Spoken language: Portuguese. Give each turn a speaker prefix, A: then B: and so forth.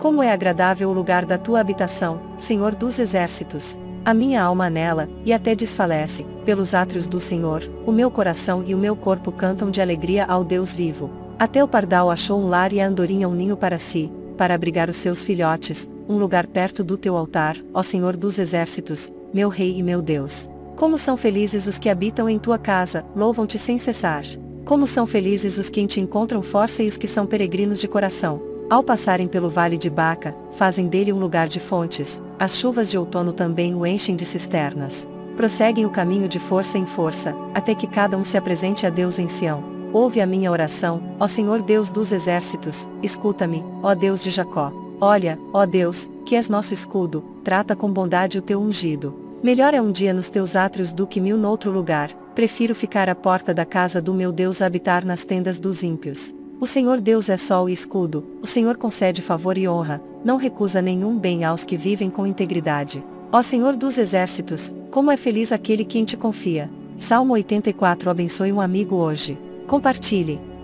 A: Como é agradável o lugar da tua habitação, Senhor dos exércitos! A minha alma anela, e até desfalece, pelos átrios do Senhor, o meu coração e o meu corpo cantam de alegria ao Deus vivo. Até o pardal achou um lar e a andorinha um ninho para si, para abrigar os seus filhotes, um lugar perto do teu altar, ó Senhor dos exércitos, meu Rei e meu Deus. Como são felizes os que habitam em tua casa, louvam-te sem cessar. Como são felizes os que em ti encontram força e os que são peregrinos de coração. Ao passarem pelo vale de Baca, fazem dele um lugar de fontes, as chuvas de outono também o enchem de cisternas. Prosseguem o caminho de força em força, até que cada um se apresente a Deus em Sião. Ouve a minha oração, ó Senhor Deus dos exércitos, escuta-me, ó Deus de Jacó. Olha, ó Deus, que és nosso escudo, trata com bondade o teu ungido. Melhor é um dia nos teus átrios do que 1000 noutro lugar, prefiro ficar à porta da casa do meu Deus a habitar nas tendas dos ímpios. O Senhor Deus é sol e escudo, o Senhor concede favor e honra, não recusa nenhum bem aos que vivem com integridade. Ó Senhor dos exércitos, como é feliz aquele que em ti confia. Salmo 84. Abençoe um amigo hoje. Compartilhe.